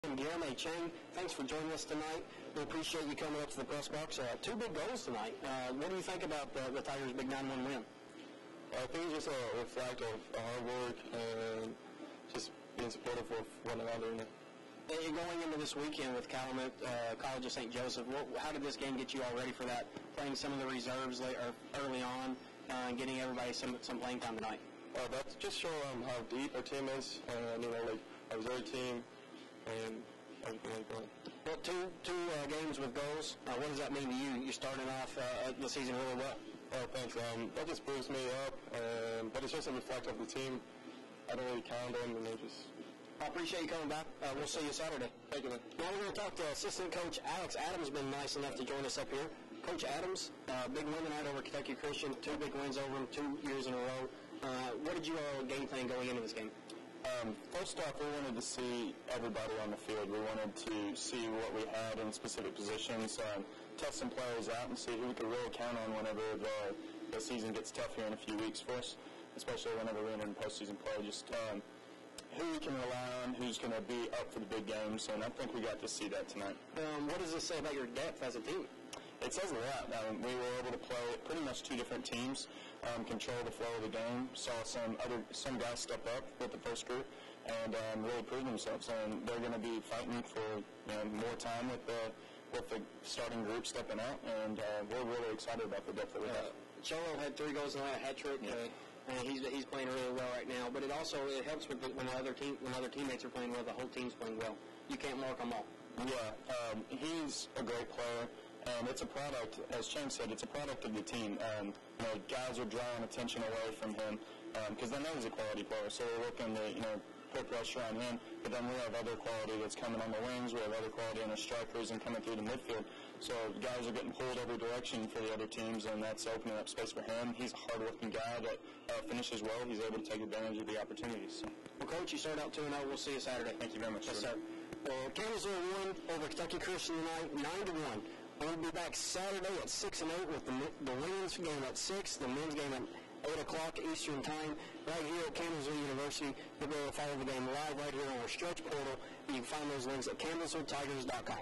Guillermo Chang, thanks for joining us tonight. We appreciate you coming up to the press box. Two big goals tonight. What do you think about the Tigers' big 9-1 win? I think it's just a reflect of hard work and just being supportive of one another. You're going into this weekend with Calumet College of St. Joseph. How did this game get you all ready for that? Playing some of the reserves early on and getting everybody some playing time tonight. That's just show how deep our team is, and our reserve team and everything like that. Well, two games with goals. What does that mean to you? You're starting off the season really well. Oh, thanks. That just boosts me up, but it's just a reflect of the team. I don't really count them, and they just... I appreciate you coming back. We'll see you Saturday. Thank you, man. Now we're going to talk to assistant coach Alex Adams. Been nice enough to join us up here. Coach Adams, big win tonight over Kentucky Christian. 2 big wins over them 2 years in a row. What did you all game plan going into this game? First off, we wanted to see everybody on the field. We wanted to see what we had in specific positions, test some players out, and see who we could really count on whenever the season gets tough here in a few weeks for us, especially whenever we're in postseason play. Just who we can rely on, who's going to be up for the big games, and I think we got to see that tonight. What does this say about your depth as a team? It says a lot. We were able to play pretty much 2 different teams, control the flow of the game, saw some guys step up with the first group, and really prove themselves. And they're going to be fighting for more time with the starting group stepping out, and we're really excited about the depth that we have. Cholo had 3 goals and a hat trick. Yeah. And he's playing really well right now. But it helps when other teammates are playing well. The whole team's playing well. You can't mark them all. Yeah, he's a great player. And it's a product, as Chang said, it's a product of the team. Guys are drawing attention away from him because they know he's a quality player. So we're looking to, put pressure on him. But then we have other quality that's coming on the wings. We have other quality on the strikers and coming through the midfield. So guys are getting pulled every direction for the other teams, and that's opening up space for him. He's a hard-working guy that finishes well. He's able to take advantage of the opportunities. So. Well, Coach, you start out 2-0. We'll see you Saturday. Thank you very much. Yes, sir. Well, Campbellsville won over Kentucky Christian tonight, 9-1. We'll be back Saturday at 6 and 8 with the women's game at 6, the men's game at 8 o'clock Eastern Time, right here at Campbellsville University. You'll be able to follow the game live right here on our Stretch portal. You can find those links at CampbellsvilleTigers.com.